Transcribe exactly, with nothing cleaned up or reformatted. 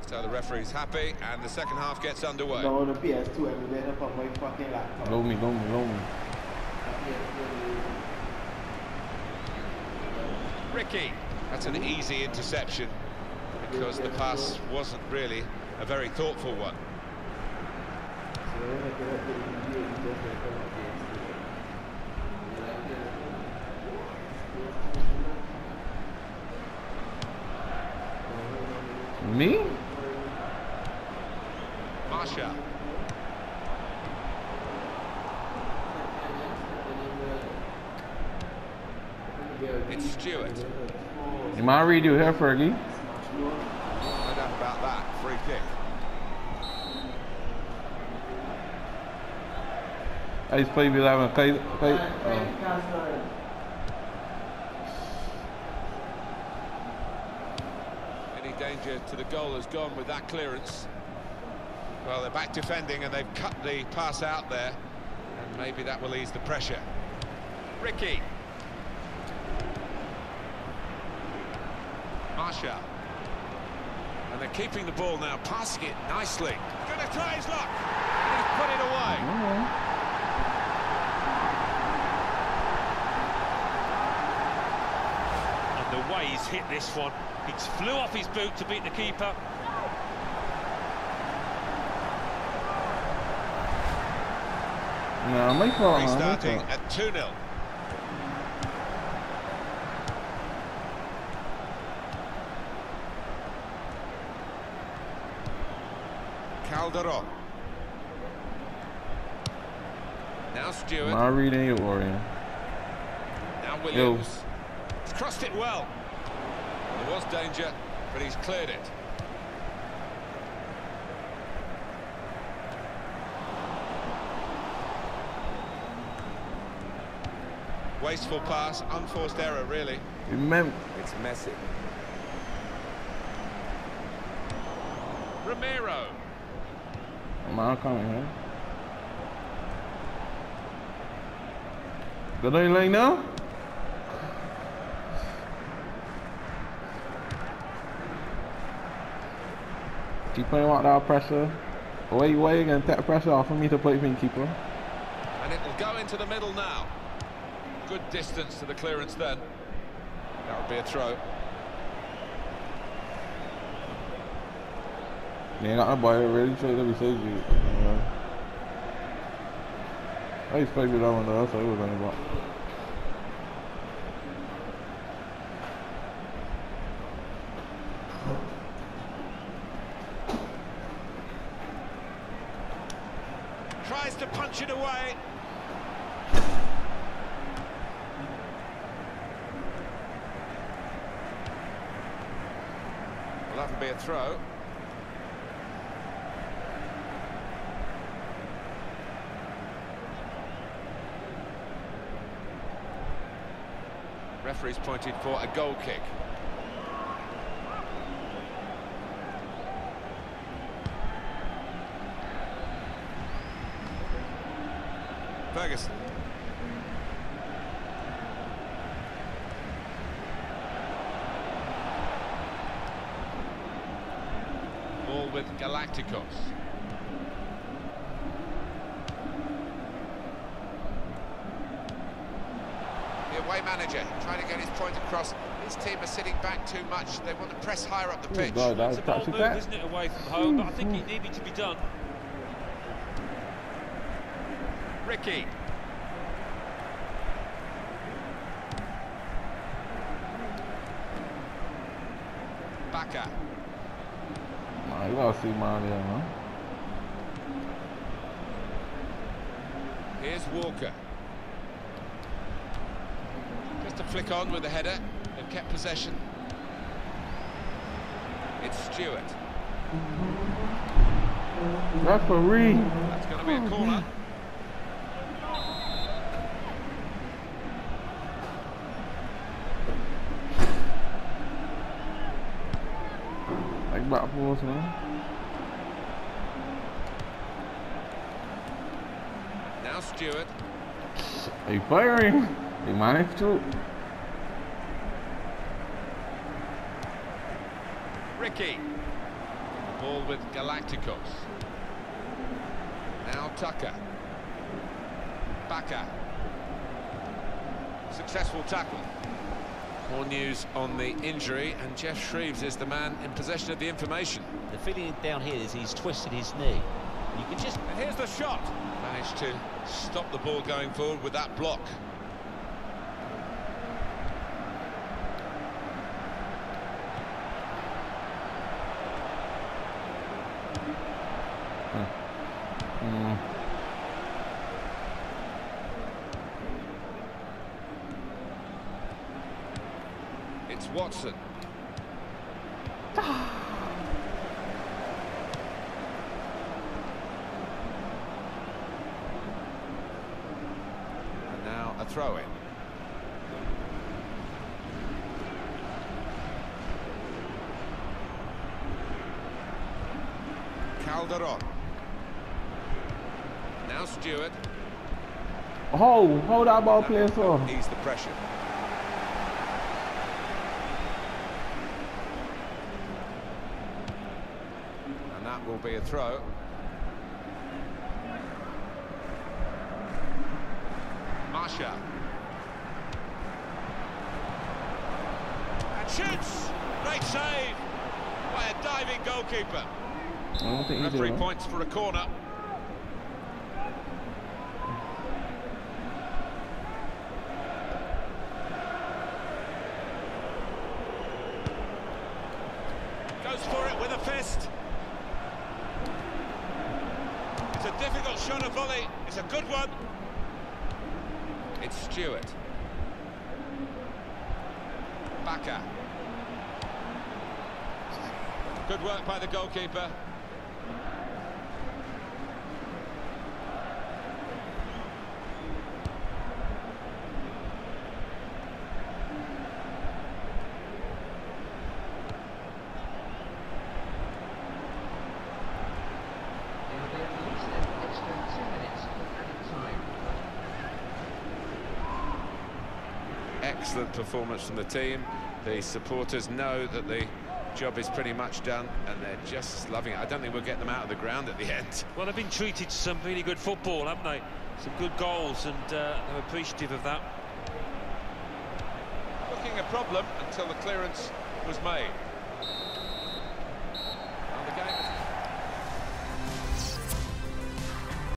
So the referee's happy, and the second half gets underway. No, the P S two every day on my fucking laptop. Low me, low me, low me. Ricky, that's an easy interception because the pass wasn't really a very thoughtful one. Me? Marshall. It's Stewart. You might redo here, Fergie. No doubt about that. Free kick. I just played eleven. Play, play. Uh, Any danger to the goal has gone with that clearance. Well, they're back defending and they've cut the pass out there, and maybe that will ease the pressure. Ricky. Marshall. And they're keeping the ball now, passing it nicely. Going to try his luck. And he's put it away. mm-hmm. And the way he's hit this one, he flew off his boot to beat the keeper. No, my fault. Restarting at two nil. Calderon. Now Stewart. My reading your Orion. Now Williams. Yo. He's crossed it well. There was danger, but he's cleared it. Wasteful pass, unforced error, really. Remember, it's messy. Romero. I'm not coming here. Good day, like now. Keep playing with that pressure. Why, why you gonna take pressure off of me to play for me, keeper? And it will go into the middle now. Good distance to the clearance then. That would be a throw. They ain't got no boy already. Try to be safe. I expected that one though, so it was on the block. Tries to punch it away. Well, that would be a throw. Referee's pointed for a goal kick. Ferguson. Ball with Galacticos. The away manager trying to get his point across. His team are sitting back too much. They want to press higher up the pitch. Ooh, God, It's a bold move, isn't it, away from home? But I think it needed to be done. Ricky. Baka. Nah, you gotta see mine there, man. Here's Walker. Just a flick on with the header. They've kept possession. It's Stewart. Referee. That's going to be a corner. Like back for us, man. Now Stewart. Are you firing? You managed to. Ricky. Ball with Galacticos. Now Tucker. Baka. Successful tackle. More news on the injury, and Geoff Shreeves is the man in possession of the information. The feeling down here is he's twisted his knee. You can just... And here's the shot. Managed to stop the ball going forward with that block. Mm. It's Watson. And now a throw-in. Calderon. Now Stewart. Oh, hold that ball, play so. Ease the pressure. And that will be a throw. Marsha. And shoots! Great save by a diving goalkeeper. I don't think he Three did. points for a corner. Goes for it with a fist. It's a difficult shot, a volley. It's a good one. It's Stewart. Baka. Good work by the goalkeeper. Excellent performance from the team. The supporters know that the job is pretty much done, and they're just loving it. I don't think we'll get them out of the ground at the end. Well, they've been treated to some really good football, haven't they? Some good goals, and uh, they're appreciative of that. Looking a problem until the clearance was made.